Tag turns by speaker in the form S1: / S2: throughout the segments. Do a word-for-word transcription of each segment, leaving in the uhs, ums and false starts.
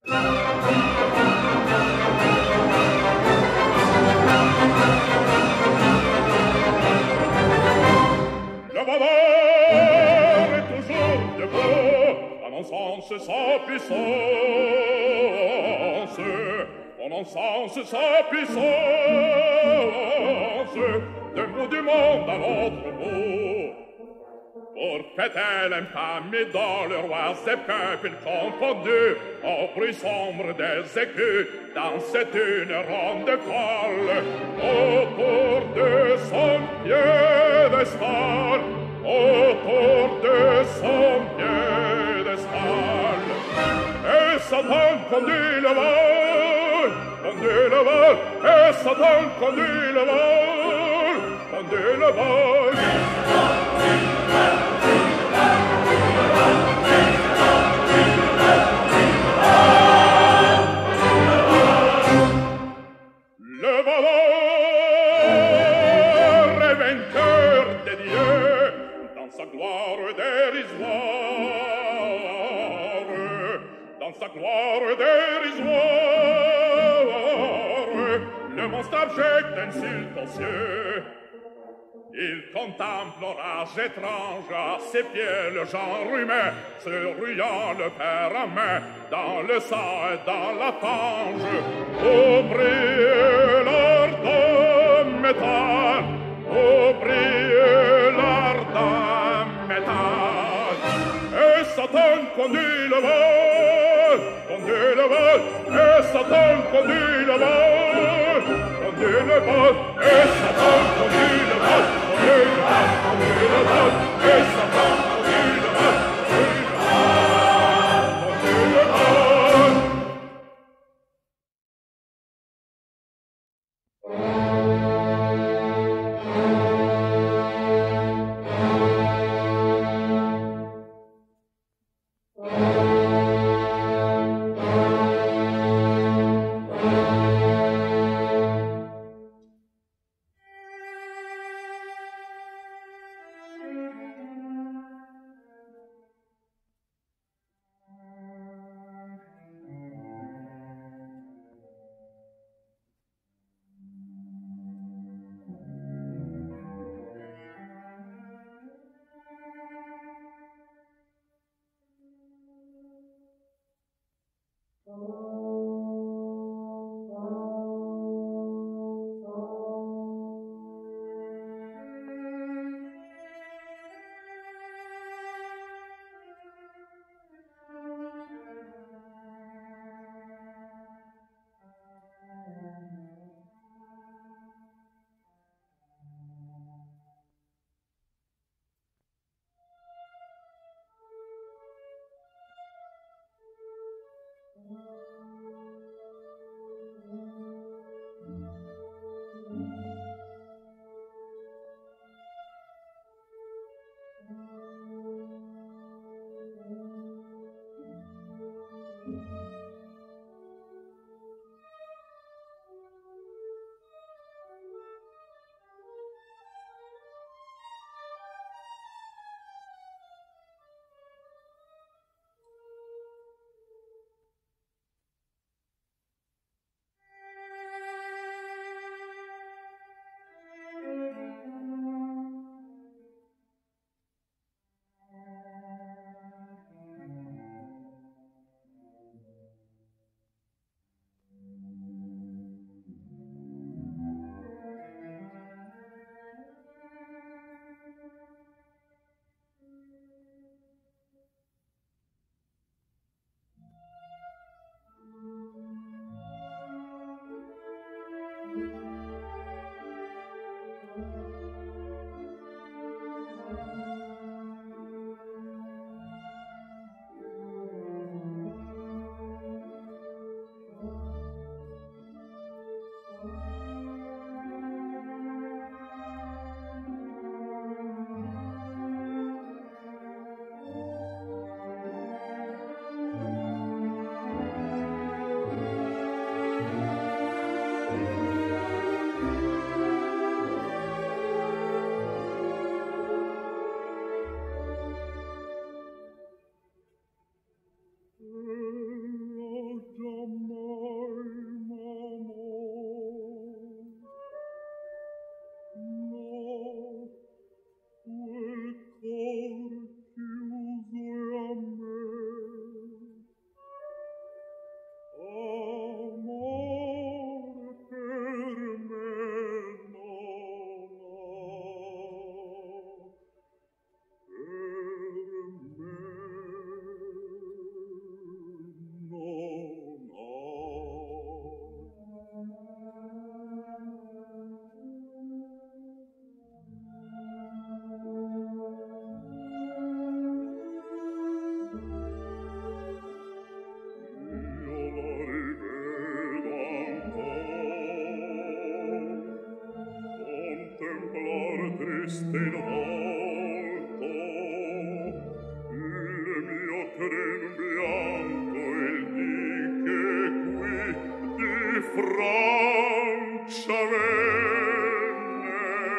S1: Le voleur est toujours debout, annonçant sa puissance. On encense sa puissance, d'un bout du monde à l'autre bout. Pour fêter l'infamie dans le roi et peuples confondus, au bruit sombre des écus, dansait une ronde folle autour de son piédestal, autour de son piédestal. Et Satan conduit le vol, conduit le vol, et Satan conduit le vol, conduit le vol. Le voleur est vainqueur des dieux dans sa gloire dérisoire, dans sa gloire dérisoire. Le monstre abject insulte aux cieux. Il contemple l'orage étrange à ses pieds, le genre humain se ruant le fer à main dans le sang et dans la fange. Au brille l'ardent métal, au brille l'ardent métal. Et Satan conduit le vol, conduit le vol, et Satan conduit le vol, conduit le vol, et Satan conduit le vol. triste in volto, il mio crin bianco il dì che qui di Francia venne.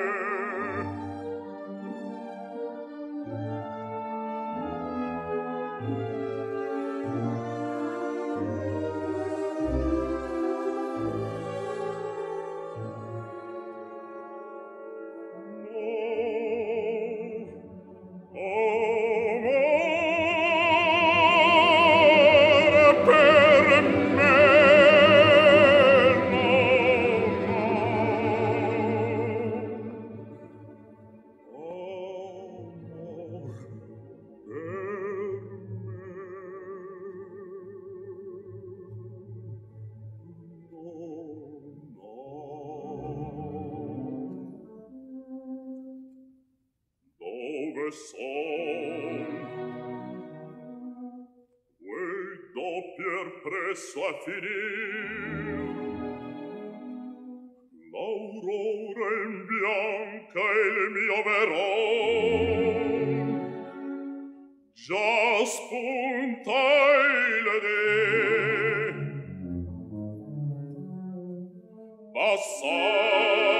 S1: Presso a finir l'aurora in bianca il mio veron già spunta il dì passar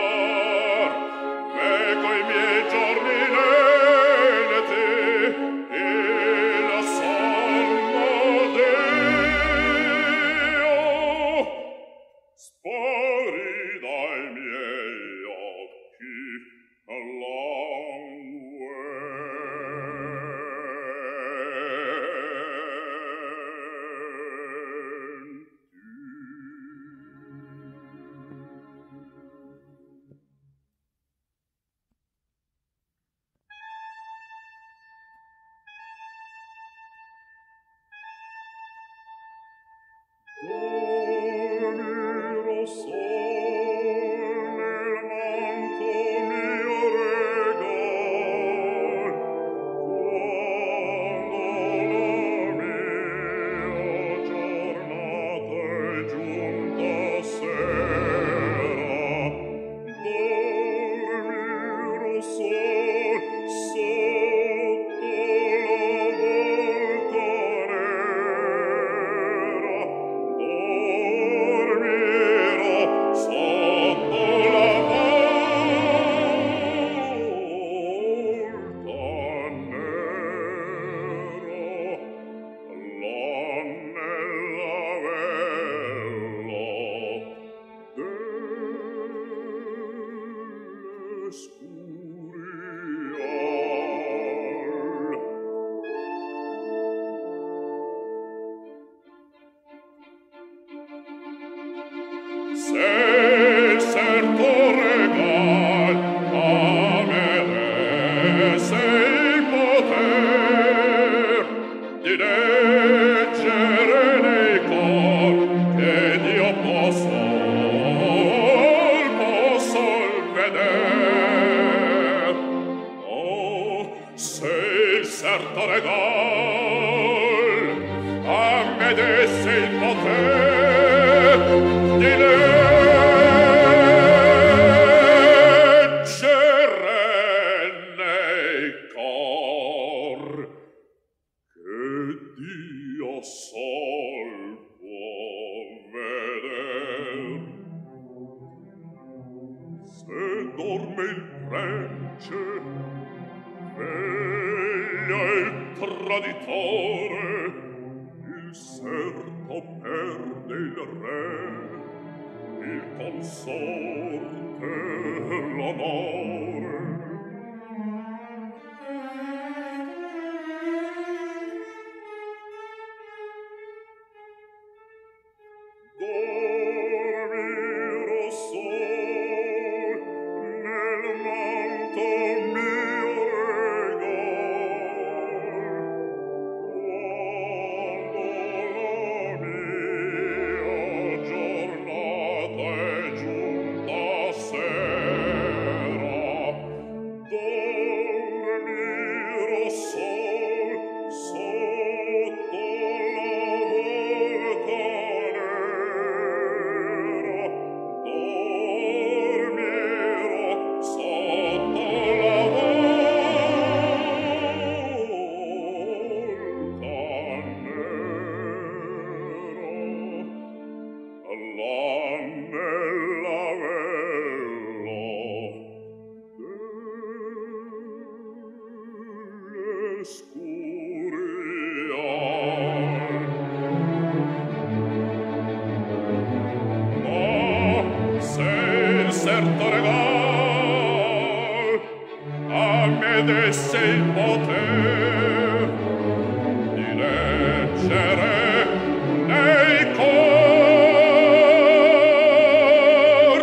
S1: veco i miei giorni lenti e la sonno spari dai miei occhi Dormiro sol nel manto mio regal, quando la mia giornata è giunta sera. Dormiro sol sotto la volta nera, dormiro sotto la volta nera, l'annella vella dell'escurial. Se il certo regal a me desse il poter di leggere nei cor che Dio posso posso veder. Oh, se il certo regal a me desse il poter di leggere nei cor che Dio sol può veder. Se dorme il prece, veglia il traditore, il serto perde il re, il consorte l'onore. Dormiro sol nel manto mio regal, quando la mia giornata è giunta sera. possedesse il poter di leggere nei cor.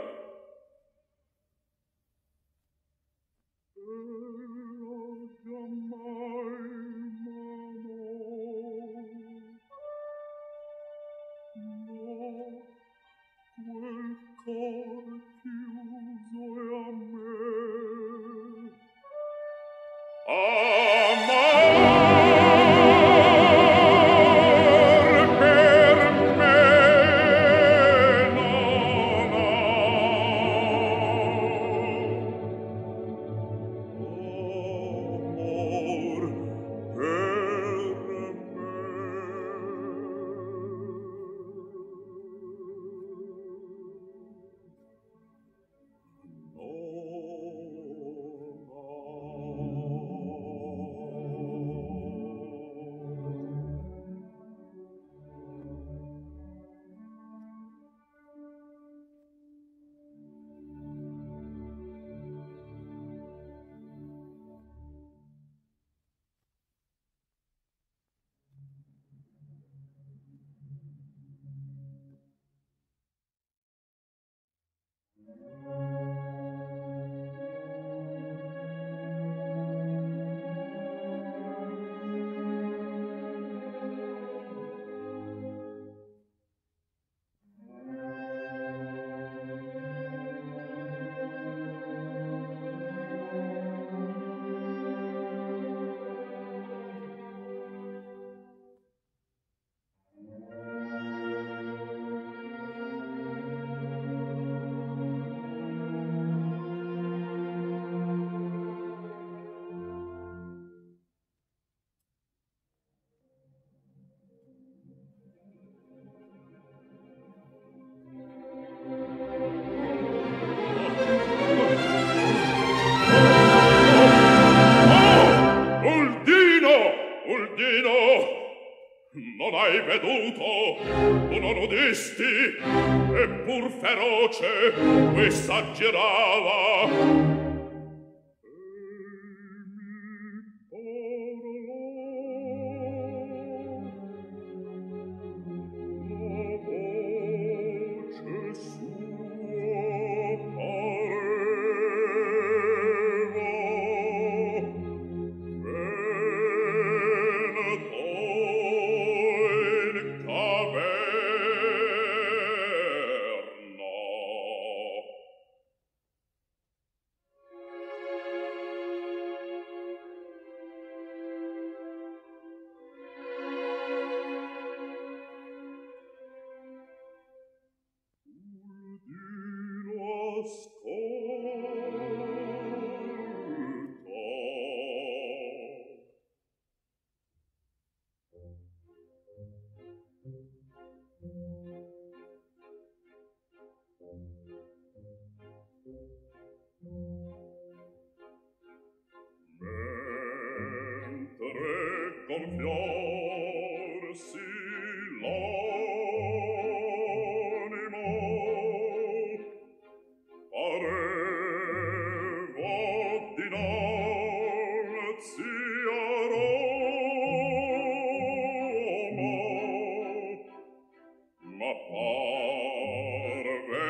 S1: Non hai veduto, tu non udisti, eppur feroce, qui s'aggirava. Gonfiorsi l'animo, pareva dinanzi a Roma, ma parve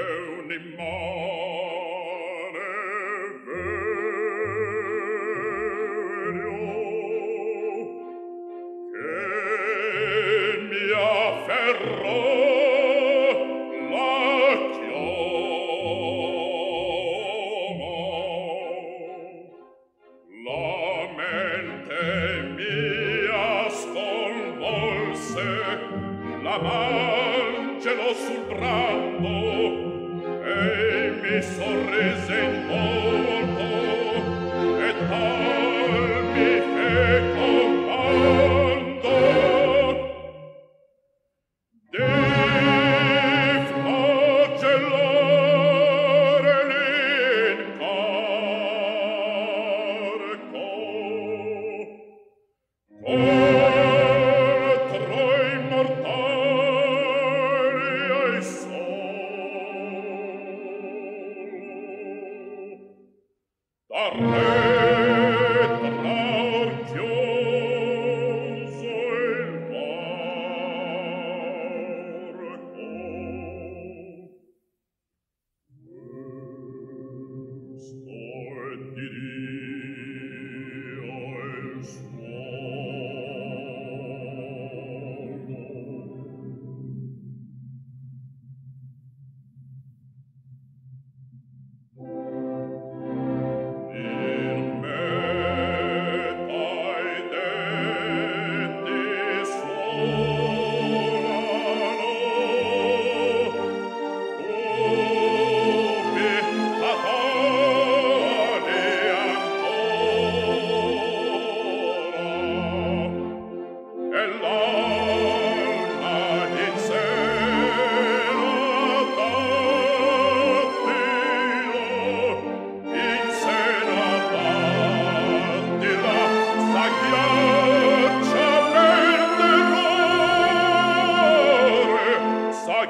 S1: un'immane verio che mi afferrò la chioma. La mente mia sconvolse, la m'angelo sul brando e mi sorrise in volto e tal mi feco comando di flagellare l'incarco contro i mortali ai soli.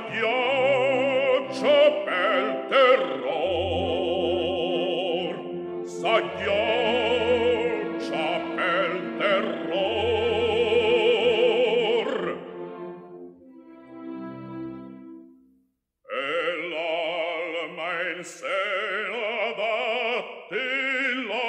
S1: s'agghiaccia pel terror, s'agghiaccia pel terror. E l'alma in seno d'attila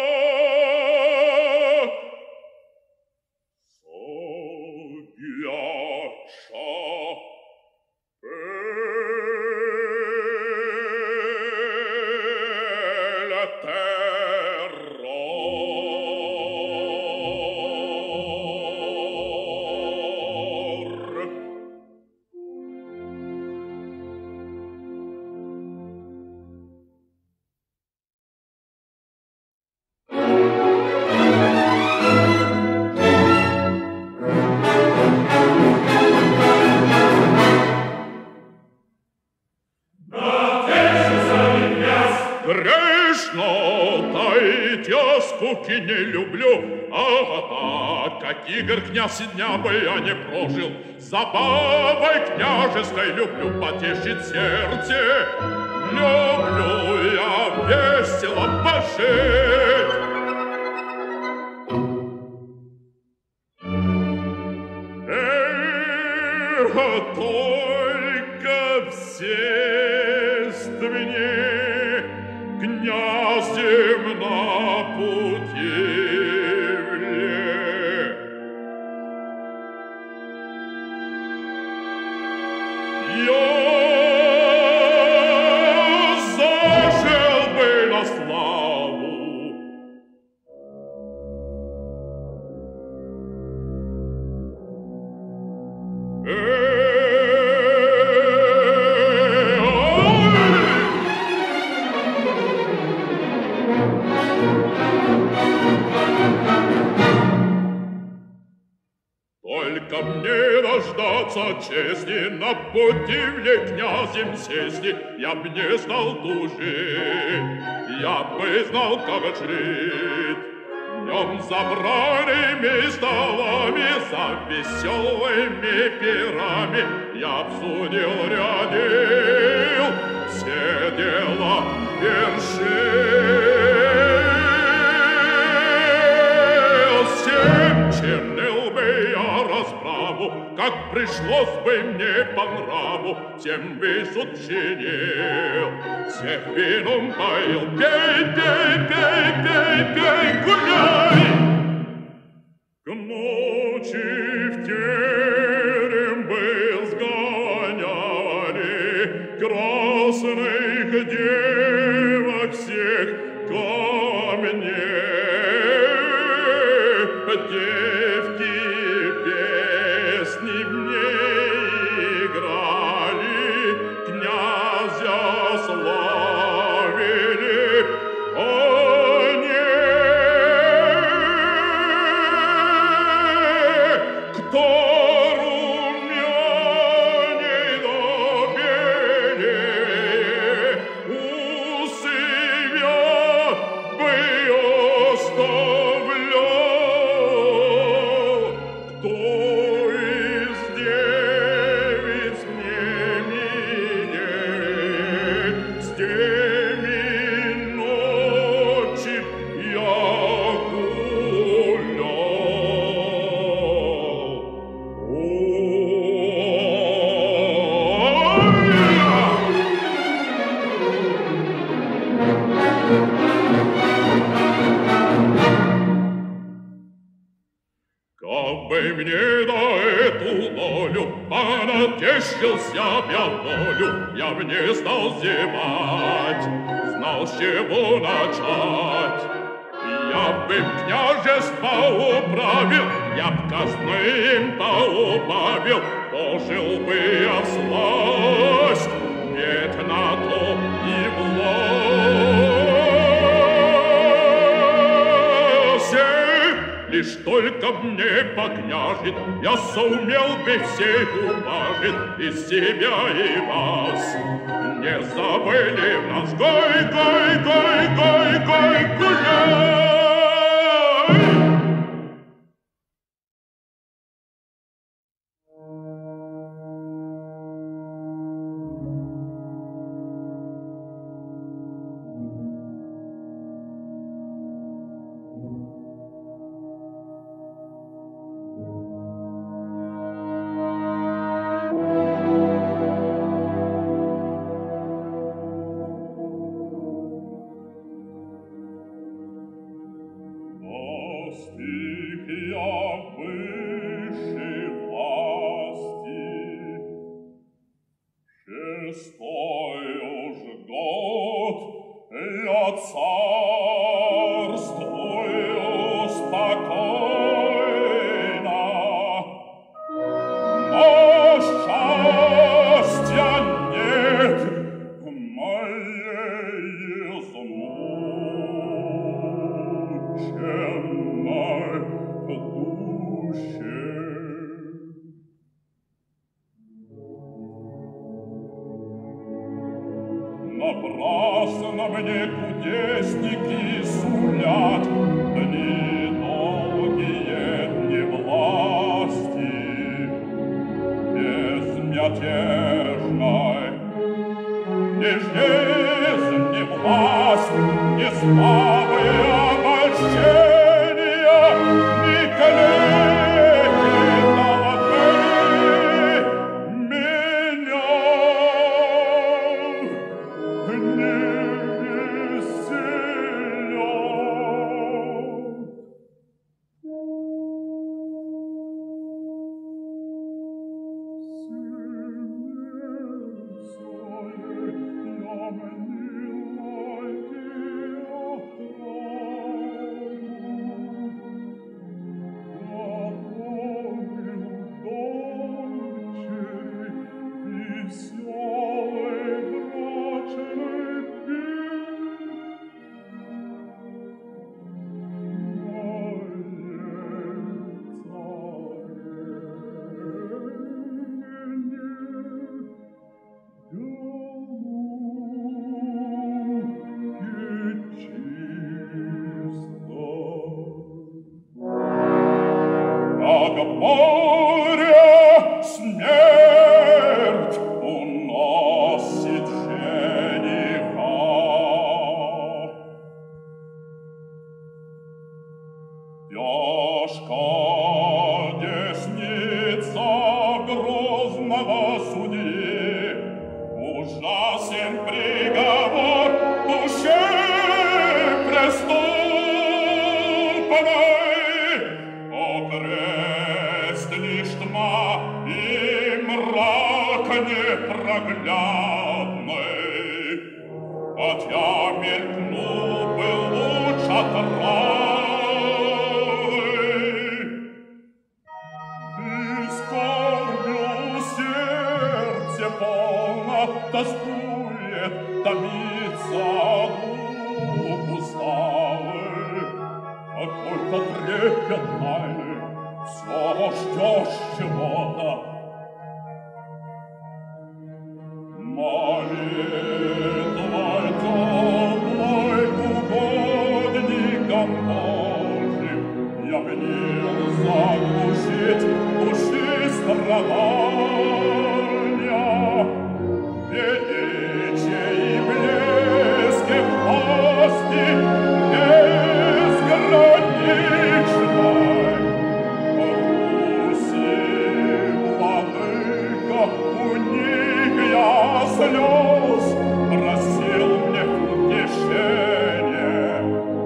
S1: не люблю, а так, как игр князь дня бы я не прожил. Забавой княжеской люблю потешить сердце, люблю я весело пожить. Эх, только всественне князем на пути я зажил бы на славу. Только мне дождаться чести, на путивле князем сести, я б не знал тужить, я бы знал, как жить. Днем за бранными столами, за веселыми пирами я обсудил, рядил все дела вершил. Всем чернил бы я расправу, как пришлось бы мне по нраву, всем высуд чинил, всех вином поил. Пей, пей, пей, пей, пей, гуляй! К ночи в терем бы сгоняли красных девок всех ко мне. Девки песни мне играли, князя славили они. Кто румяней да белее, усы вят бы оставлял. Кто из девиц мне милее, с теми ночи я гулял. Как бы мне на эту долю понатешился я волю, я б не стал зевать, знал, с чего начать. Я б им княжество управил, я б казны им поубавил, пожил бы я всласть, ведь на то и власть. Лишь только мне покняжит, я сумел бы всех уважить, и себя, и вас. Не забыли в нас, гой, гой, гой, гой, гой, гуляй! Напрасно мне кудесники сулят дни долгие дни власти безмятежной. Ни жизнь, ни власть, ни славы обольщения, ни клеветы толпы меня не веселят. Море смерть уносит жениха. Тяжка десница грозного судьи, ужасен приговор душе преступной. Лишь тьма и мрак непроглядный, хотя мелькнул бы луч отравы. И скорбью сердце полно тоскует, томится дух усталый, какой-то трепет тайны. Всё ждёшь чего-то. Молитвой теплой угодником Божьим я мнил заглушить души страдания, величие и блеске власти безграничной. Слез просил мне утешение,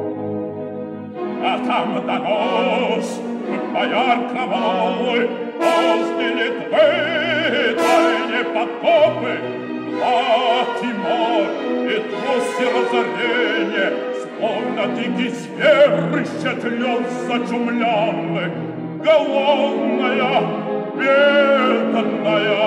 S1: а там донос бояр кровавый после Литвы тайне потопы, млад и мор и трус и разорение, словно дикий зверь ищет лед зачумленный, голодная, бедная,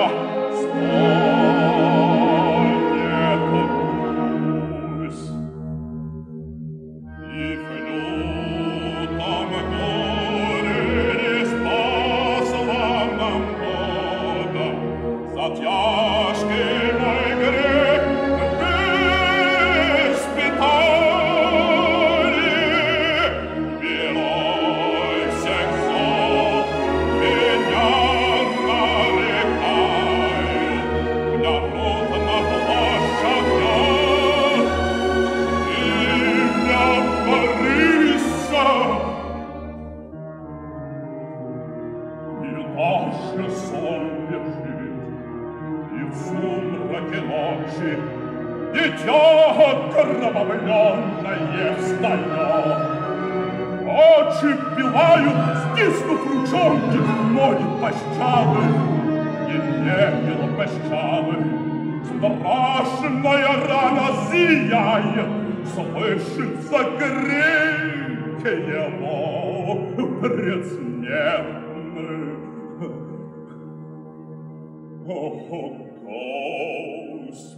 S1: Дитя кровавленное встает, очи пылают, стиснув ручонки, молит пощады, и не было пощады. Страшная рана зияет, слышится крик его предсмертный. О, Господи!